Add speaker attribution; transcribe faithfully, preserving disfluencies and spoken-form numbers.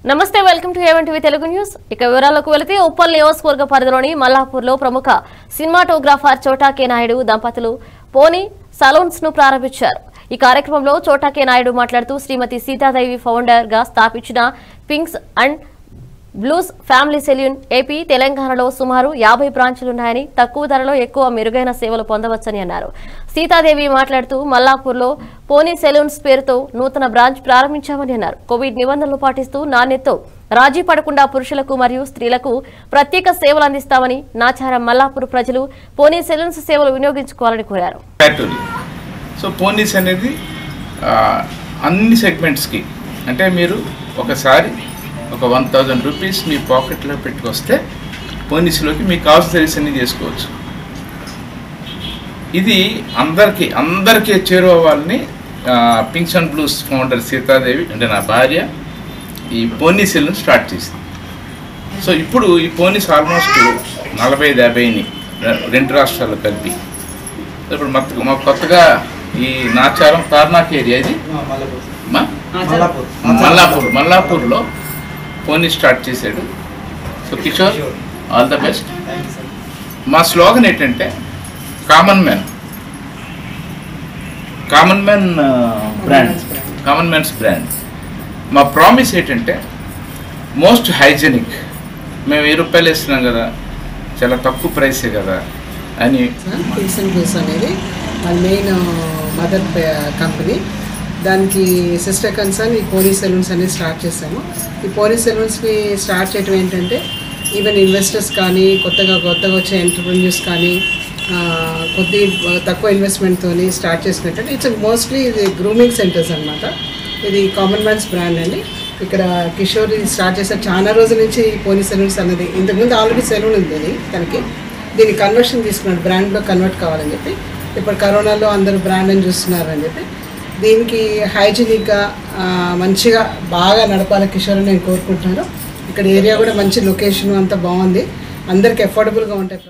Speaker 1: నమస్తే welcome to A one T V Telugu news. ఇక వివరాలకు వెళితే ఉప్పల్ నియోజకవర్గ పరిధిలోని మల్లాపూర్లో ప్రముఖ సినిమాటోగ్రాఫర్ చోటా కే నాయుడు దంపతులు పోనీ సలోన్స్ ను ప్రారంభించారు. ఈ కార్యక్రమంలో చోటా కే నాయుడు మాట్లాడుతూ శ్రీమతి సీతాదేవి ఫౌండర్ గా స్థాపించిన pinks and blues family salon AP తెలంగాణలో సుమారు యాభై బ్రాంచులున్నాయని తక్కువ ధరలో ఎక్కువ మెరుగైన సేవలు పొందవచ్చని అన్నారు. సీతాదేవి మాట్లాడుతూ మల్లాపూర్లో పోనీ సెలూన్స్ పేరుతో నూతన బ్రాంచ్ ప్రారంభించామని అన్నారు. కోవిడ్ నిబంధనలు పాటిస్తూ నాణ్యతతో రాజీ పడకుండా పురుషులకు మరియు స్త్రీలకు ప్రత్యేక సేవలు అందిస్తామని నాచారం మల్లాపూర్ ప్రజలు పోనీ సెలూన్స్ సేవలు వినియోగించుకోవాలని కోరారు.
Speaker 2: సో పోనీస్ అనేది అన్ని సెగ్మెంట్స్కి అంటే మీరు ఒకసారి ఒక వన్ థౌజండ్ రూపీస్ మీ పాకెట్లో పెట్టుకొస్తే పోనీస్లోకి మీకు కావాల్సిన సర్వీస్ అన్ని చేసుకోవచ్చు. ఇది అందరికీ అందరికీ చేరువవ్వాలని pinks and blues founder Sitadevi అంటే నా భార్య ఈ పోనీ సెలూన్ స్టార్ట్ చేసింది. సో ఇప్పుడు ఈ పోనీస్ ఆల్మోస్ట్ నలభై ఐదు యాభైని రెండు రాష్ట్రాలు కలిపి ఇప్పుడు మొత్తం మా కొత్తగా ఈ నాచారం తార్నాక్ ఏరియా ఇది మల్లాపూర్ మల్లాపూర్లో పోనీ స్టార్ట్ చేశాడు. So Kishore all the best. మా స్లోగన్ ఏంటంటే common man common man brand common man's brand. మా ప్రామిస్ ఏంటంటే మోస్ట్ హైజెనిక్. మేము వెయ్యి రూపాయలు ఇస్తున్నాం కదా, చాలా తక్కువ ప్రైసే కదా అని.
Speaker 3: పింక్స్ అండ్ బ్లూస్ అనేది మన మెయిన్ మదర్ కంపెనీ, దానికి సిస్టర్ కన్సర్న్ ఈ పోనీ సెలూన్స్ అనేది స్టార్ట్ చేసాము. ఈ పోనీ సెలూన్స్ని స్టార్ట్ చేయడం ఏంటంటే ఈవెన్ ఇన్వెస్టర్స్ కానీ కొత్తగా కొత్తగా వచ్చే ఎంటర్ప్రెన్యూర్స్ కానీ కొద్ది తక్కువ ఇన్వెస్ట్మెంట్తో స్టార్ట్ చేసినట్టు. ఇట్స్ మోస్ట్లీ ఇది గ్రూమింగ్ సెంటర్స్ అనమాట. ఇది కామన్ మ్యాన్స్ బ్రాండ్ అండి. ఇక్కడ కిషోర్ స్టార్ట్ చేశారు చాలా రోజుల నుంచి ఈ పోనీ సెలూన్స్ అన్నది. ఇంతకుముందు ఆల్రెడీ సెలూన్ ఉంది తనకి, దీన్ని కన్వర్షన్ తీసుకున్నాడు, బ్రాండ్లో కన్వర్ట్ కావాలని చెప్పి. ఇప్పుడు కరోనాలో అందరూ బ్రాండ్ అని చూస్తున్నారని చెప్పి దీనికి హైజీనిక్గా మంచిగా బాగా నడపాలి కిషోర్ అని నేను కోరుకుంటున్నాను. ఇక్కడ ఏరియా కూడా మంచి లొకేషన్ అంతా బాగుంది, అందరికి అఫోర్డబుల్గా ఉంటాయి.